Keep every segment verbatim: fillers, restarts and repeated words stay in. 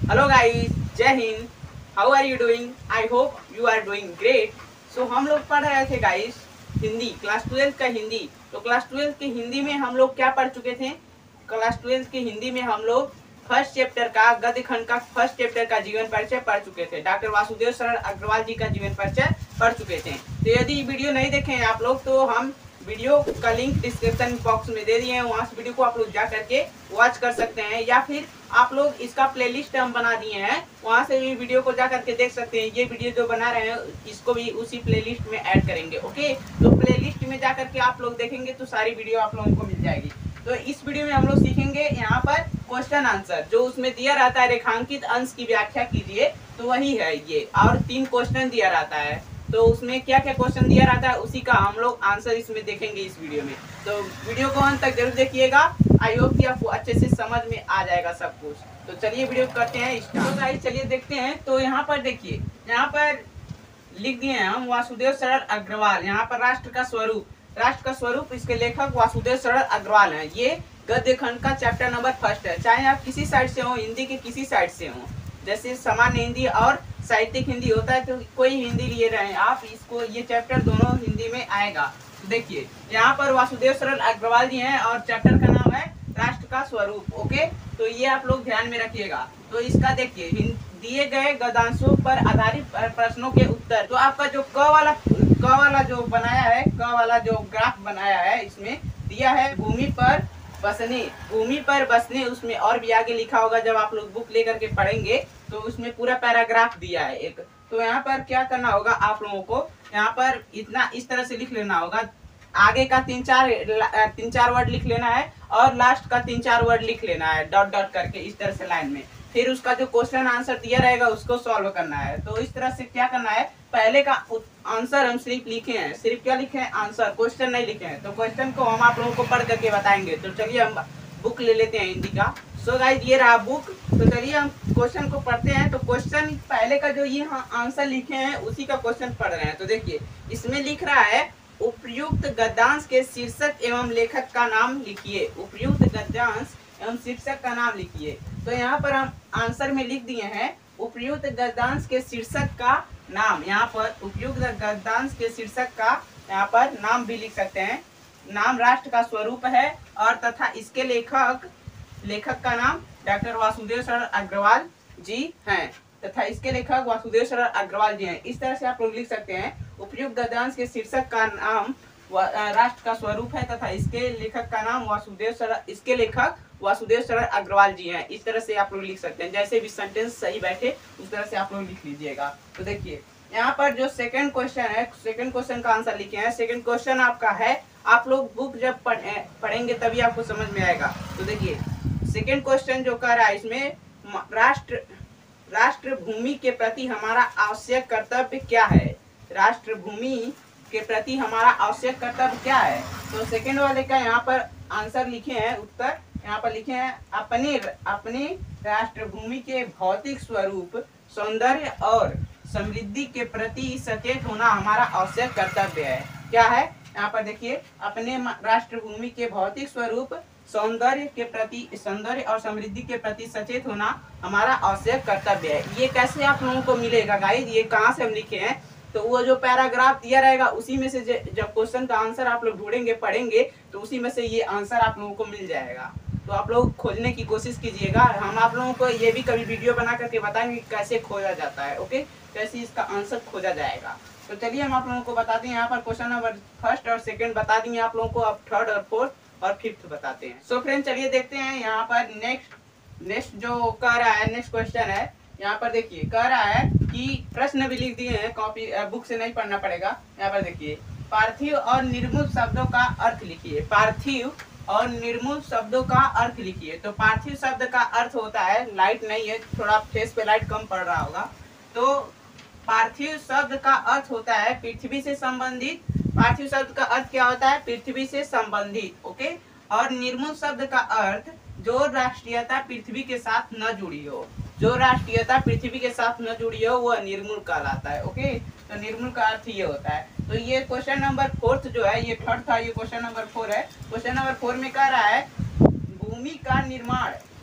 Hello guys, जय हिंद। How are you doing? I hope you are doing great. So हम लोग पढ़ रहे थे गाइस हिंदी, क्लास ट्वेल्थ का हिंदी। तो क्लास ट्वेल्थ के हिंदी में हम लोग क्या पढ़ चुके थे? क्लास ट्वेल्थ के हिंदी में हम लोग फर्स्ट चैप्टर का गद्य खंड का फर्स्ट चैप्टर का जीवन परिचय पढ़ चुके थे। डॉक्टर वासुदेव शरण अग्रवाल जी का जीवन परिचय पढ़ चुके थे। तो यदि वीडियो नहीं देखे हैं आप लोग तो हम वीडियो का लिंक डिस्क्रिप्शन बॉक्स में दे दिए हैं, वहां से वीडियो को आप लोग जा करके वॉच कर सकते हैं, या फिर आप लोग इसका प्लेलिस्ट हम बना दिए हैं, वहां से भी वीडियो को जा करके देख सकते हैं। ये वीडियो जो बना रहे हैं इसको भी उसी प्लेलिस्ट में ऐड करेंगे। ओके, तो प्लेलिस्ट में जा करके आप लोग देखेंगे तो सारी वीडियो आप लोगों को मिल जाएगी। तो इस वीडियो में हम लोग सीखेंगे यहाँ पर क्वेश्चन आंसर, जो उसमें दिया रहता है रेखांकित अंश की व्याख्या कीजिए, तो वही है ये। और तीन क्वेश्चन दिया रहता है, तो उसमें क्या क्या क्वेश्चन दिया रहता है उसी का हम लोग आंसर इसमें देखेंगे इस वीडियो में। तो वीडियो को अंत तक जरूर देखिएगा। आई होप कि आपको अच्छे से समझ में आ जाएगा सब कुछ। तो चलिए वीडियो करते हैं स्टार्ट। तो गाइस चलिए देखते हैं। तो यहाँ पर देखिए, यहाँ पर लिख दिए हैं हम वासुदेव शरण अग्रवाल। यहाँ पर राष्ट्र का स्वरूप, राष्ट्र का स्वरूप इसके लेखक वासुदेव शरण अग्रवाल हैं। ये गद्य खंड का चैप्टर नंबर फर्स्ट है। चाहे आप किसी साइड से हो, हिंदी के किसी साइड से हो, जैसे सामान्य हिंदी और साहित्यिक हिंदी होता है, तो कोई हिंदी लिए रहे आप, इसको ये चैप्टर दोनों हिंदी में आएगा। तो देखिए यहाँ पर वासुदेव शरण अग्रवाल जी हैं और चैप्टर का नाम है राष्ट्र का स्वरूप। ओके, तो ये आप लोग ध्यान में रखिएगा। तो इसका देखिए, दिए गए गद्यांशों पर आधारित प्रश्नों के उत्तर। तो आपका जो क वाला क वाला जो बनाया है, क वाला जो ग्राफ बनाया है, इसमें दिया है भूमि पर बसने, भूमि पर बसने, उसमें और भी आगे लिखा होगा, जब आप लोग बुक लेकर के पढ़ेंगे तो उसमें पूरा पैराग्राफ दिया है एक। तो यहाँ पर क्या करना होगा आप लोगों को, यहाँ पर इतना इस तरह से लिख लेना होगा। आगे का तीन चार तीन चार वर्ड लिख लेना है और लास्ट का तीन चार वर्ड लिख लेना है डॉट डॉट करके, इस तरह से लाइन में। फिर उसका जो क्वेश्चन आंसर दिया रहेगा उसको सॉल्व करना है। तो इस तरह से क्या करना है, पहले का आंसर हम सिर्फ लिखे हैं, सिर्फ क्या लिखे हैं, आंसर, क्वेश्चन नहीं लिखे हैं। तो क्वेश्चन को हम आप लोगों को पढ़ करके बताएंगे। तो चलिए हम बुक ले लेते हैं हिंदी का। सो गाइस ये रहा बुक। तो चलिए हम क्वेश्चन को पढ़ते हैं। तो क्वेश्चन पहले का जो ये हाँ आंसर लिखे हैं उसी का क्वेश्चन पढ़ रहे हैं। तो देखिए इसमें लिख रहा है, उपयुक्त गद्यांश के शीर्षक एवं लेखक का नाम लिखिए। उपयुक्त गद्यांश एवं शीर्षक का नाम लिखिए। तो यहाँ पर हम आंसर में लिख दिए हैं उपयुक्त गद्यांश के शीर्षक का नाम। यहाँ पर उपयुक्त गद्यांश के शीर्षक का यहाँ पर नाम भी लिख सकते हैं। नाम राष्ट्र का स्वरूप है और तथा इसके लेखक लेखक का नाम डॉक्टर वासुदेव शरण अग्रवाल जी हैं, तथा इसके लेखक वासुदेव शरण अग्रवाल जी हैं। इस तरह से आप लोग लिख सकते हैं, उपयुक्त गद्यांश के शीर्षक का नाम राष्ट्र का स्वरूप है तथा इसके लेखक का नाम वासुदेव शरण इसके लेखक वासुदेव शरण अग्रवाल जी हैं। इस तरह से आप लोग लिख सकते हैं, जैसे भी सेंटेंस सही बैठे उस तरह से आप लोग लिख लीजिएगा। तो देखिए यहाँ पर जो सेकंड क्वेश्चन है, सेकंड क्वेश्चन का आंसर लिखे हैं। सेकंड क्वेश्चन आपका है, आप लोग बुक जब पढ़ेंगे तभी आपको समझ में आएगा। तो देखिए सेकंड क्वेश्चन जो कर रहा है, इसमें राष्ट्र राष्ट्र भूमि के प्रति हमारा आवश्यक कर्तव्य क्या है। राष्ट्र भूमि के प्रति हमारा आवश्यक कर्तव्य क्या है। तो सेकंड वाले का यहाँ पर आंसर लिखे हैं, उत्तर यहाँ पर लिखे हैं, अपने अपने राष्ट्र भूमि के भौतिक स्वरूप, सौंदर्य और समृद्धि के प्रति सचेत होना हमारा आवश्यक कर्तव्य है। क्या है यहाँ पर देखिए, अपने राष्ट्र भूमि के भौतिक स्वरूप, सौंदर्य के प्रति सौंदर्य और समृद्धि के प्रति सचेत होना हमारा आवश्यक कर्तव्य है। ये कैसे आप लोगों को मिलेगा गाइस, ये कहाँ से हम लिखे हैं, तो वो जो पैराग्राफ दिया रहेगा उसी में से जब क्वेश्चन का आंसर आप लोग ढूंढेंगे पढ़ेंगे तो उसी में से ये आंसर आप लोगों को मिल जाएगा। तो आप लोग खोजने की कोशिश कीजिएगा। हम आप लोगों को ये भी कभी वीडियो बना करके बताएंगे कैसे खोजा जाता है। ओके, कैसे इसका आंसर खोजा जाएगा। तो चलिए हम आप लोगों को बताते हैं। यहाँ पर क्वेश्चन नंबर फर्स्ट और सेकंड बता देंगे आप लोगों को, अब थर्ड और फोर्थ और फिफ्थ बताते हैं। सो फ्रेंड चलिए देखते हैं यहाँ पर नेक्स्ट नेक्स्ट जो कह रहा है, नेक्स्ट क्वेश्चन है। यहाँ पर देखिए कह रहा है कि प्रश्न भी लिख दिए हैं, कॉपी बुक से नहीं पढ़ना पड़ेगा। यहाँ पर देखिए, पार्थिव और निर्मूल शब्दों का अर्थ लिखिए। पार्थिव और निर्मूल शब्दों का अर्थ लिखिए। तो पार्थिव शब्द का अर्थ होता है, लाइट नहीं है, थोड़ा फेस पे लाइट कम पड़ रहा होगा। तो पार्थिव शब्द का अर्थ होता है पृथ्वी से संबंधित। पार्थिव शब्द का अर्थ क्या होता है, पृथ्वी से संबंधित। ओके, और निर्मूल शब्द का अर्थ जो राष्ट्रीयता पृथ्वी के साथ न जुड़ी हो, जो राष्ट्रीयता पृथ्वी के साथ न जुड़ी हो वह निर्मूल कहलाता है। ओके, तो निर्मूल का अर्थ ये होता है। तो ये क्वेश्चन नंबर फोर्थ जो है, ये थर्ड था, ये क्वेश्चन नंबर फोर है। क्वेश्चन नंबर फोर में कह रहा है भूमि का निर्माण,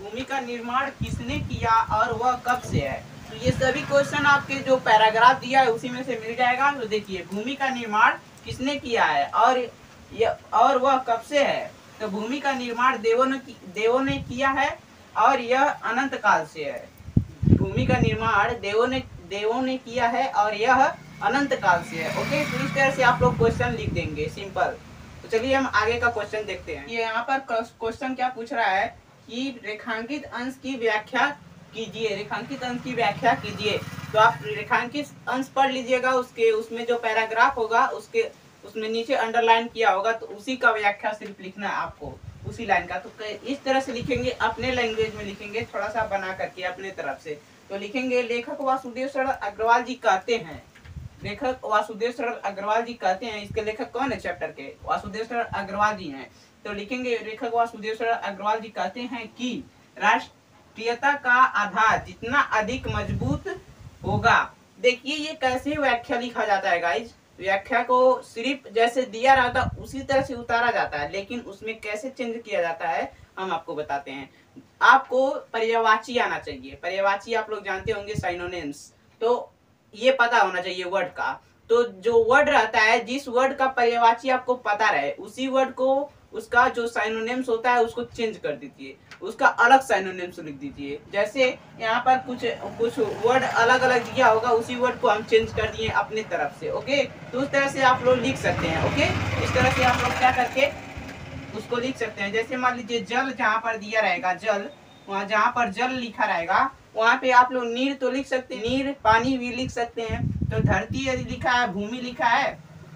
भूमि का निर्माण किसने किया और वह कब से है। तो ये सभी क्वेश्चन आपके जो पैराग्राफ दिया है उसी में से मिल जाएगा। तो देखिए, भूमि का निर्माण किसने किया है और ये और वह कब से है। तो भूमि का निर्माण देवों ने देवों ने किया है और यह अनंत काल से है। भूमि का निर्माण देवों ने देवों ने किया है और यह अनंत काल से है। ओके, तो इस तरह से आप लोग क्वेश्चन लिख देंगे, सिंपल। तो चलिए हम आगे का क्वेश्चन देखते हैं। ये यहाँ पर क्वेश्चन क्या पूछ रहा है कि रेखांकित अंश की व्याख्या कीजिए। रेखांकित अंश की व्याख्या कीजिए। तो आप रेखांकित अंश पढ़ लीजिएगा, उसके उसमें जो पैराग्राफ होगा उसके उसमें नीचे अंडरलाइन किया होगा, तो उसी का व्याख्या सिर्फ लिखना है आपको, उसी लाइन का। तो इस तरह से लिखेंगे, अपने लैंग्वेज में लिखेंगे, थोड़ा सा बना करके अपने तरफ से। तो लिखेंगे, लेखक वासुदेव शरण अग्रवाल जी कहते हैं। लेखक वासुदेव शरण अग्रवाल जी कहते हैं। इसके लेखक कौन है चैप्टर के? वासुदेव शरण अग्रवाल जी हैं। तो लिखेंगे, लेखक वासुदेव शरण अग्रवाल जी कहते हैं कि राष्ट्रीयता का आधार जितना अधिक मजबूत होगा। देखिए ये कैसे व्याख्या लिखा जाता है गाइज। व्याख्या को सिर्फ जैसे दिया रहता उसी तरह से उतारा जाता है, लेकिन उसमें कैसे चेंज किया जाता है हम आपको बताते हैं। आपको पर्यायवाची आना चाहिए। पर्यायवाची आप लोग जानते होंगे, साइनोनिम्स। तो ये पता होना चाहिए वर्ड का। तो जो वर्ड रहता है, जिस वर्ड का पर्यायवाची आपको पता रहे, उसी वर्ड को उसका जो साइनोनिम्स होता है उसको चेंज कर दीजिए, उसका अलग साइनोनिम्स लिख दीजिए। जैसे यहाँ पर कुछ कुछ वर्ड अलग अलग दिया होगा, उसी वर्ड को हम चेंज कर दिए अपने तरफ से। ओके, तो उस तरह से आप लोग लिख सकते हैं। ओके, इस तरह से आप लोग क्या करके उसको लिख सकते हैं। जैसे मान लीजिए जल जहाँ पर दिया रहेगा, जल वहाँ जहाँ पर जल लिखा रहेगा वहाँ पे आप लोग नीर तो लिख सकते हैं, नीर पानी भी लिख सकते हैं। तो धरती यदि लिखा है, भूमि लिखा है,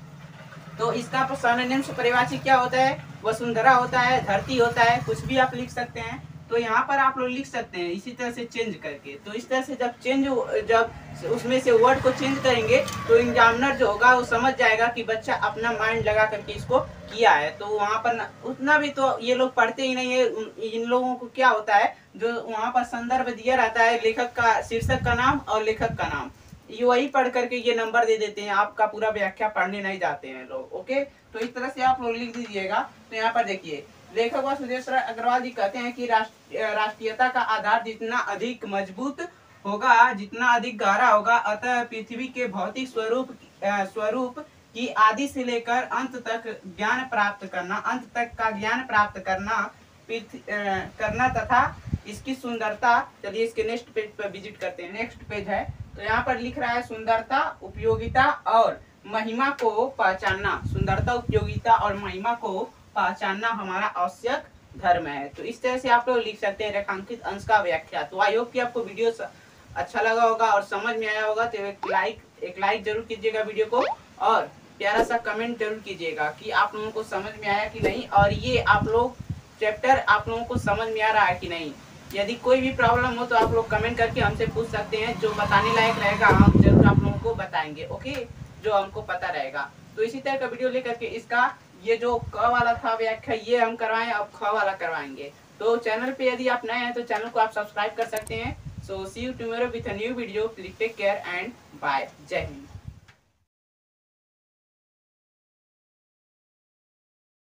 तो इसका साइनोनिम्स पर्यायवाची क्या होता है? वसुंधरा होता है, धरती होता है, कुछ भी आप लिख सकते हैं। तो यहाँ पर आप लोग लिख सकते हैं इसी तरह से चेंज करके। तो इस तरह से जब चेंज जब उसमें से वर्ड को चेंज करेंगे तो एग्जामिनर जो होगा वो समझ जाएगा कि बच्चा अपना माइंड लगा करके इसको किया है। तो वहाँ पर उतना भी तो ये लोग पढ़ते ही नहीं है। इन लोगों को क्या होता है, जो वहाँ पर संदर्भ दिया रहता है, लेखक का शीर्षक का नाम और लेखक का नाम, ये वही पढ़ करके ये नंबर दे देते हैं। आपका पूरा व्याख्या पढ़ने नहीं जाते हैं लोग। ओके, तो इस तरह से आप लोग लिख दीजिएगा। तो यहाँ पर देखिए, लेखक वासुदेव शरण अग्रवाल जी कहते हैं कि राष्ट्रीयता का आधार जितना अधिक मजबूत होगा, जितना अधिक गहरा होगा, अतः पृथ्वी के भौतिक स्वरूप स्वरूप की आदि से लेकर अंत तक ज्ञान प्राप्त करना अंत तक का ज्ञान प्राप्त करना करना तथा इसकी सुंदरता। चलिए इसके नेक्स्ट पेज पर विजिट करते हैं। नेक्स्ट पेज है, तो यहाँ पर लिख रहा है सुंदरता, उपयोगिता और महिमा को पहचानना। सुंदरता, उपयोगिता और महिमा को पहचानना हमारा आवश्यक धर्म है। तो इस तरह से आप लोग लिख सकते हैं रेखांकित अंश का व्याख्या। तो आई होप कि आपको वीडियो अच्छा लगा होगा और समझ में आया होगा। तो एक लाइक एक लाइक जरूर कीजिएगा वीडियो को, और प्यारा सा कमेंट जरूर कीजिएगा कि आप लोगों को समझ में आया कि नहीं, और ये आप लोग चैप्टर आप लोगों को समझ में आ रहा है कि नहीं। यदि कोई भी प्रॉब्लम हो तो आप लोग कमेंट करके हमसे पूछ सकते हैं। जो बताने लायक रहेगा हम जरूर आप लोगों को बताएंगे। ओके, जो हमको पता रहेगा। तो इसी तरह का वीडियो लेकर के इसका ये जो क वाला था व्याख्या ये हम करवाएं, अब ख वाला करवाएंगे। तो चैनल पे यदि आप नए हैं तो चैनल को आप सब्सक्राइब कर सकते हैं। So see you tomorrow with a new video. Please take care and bye. जय हिंद।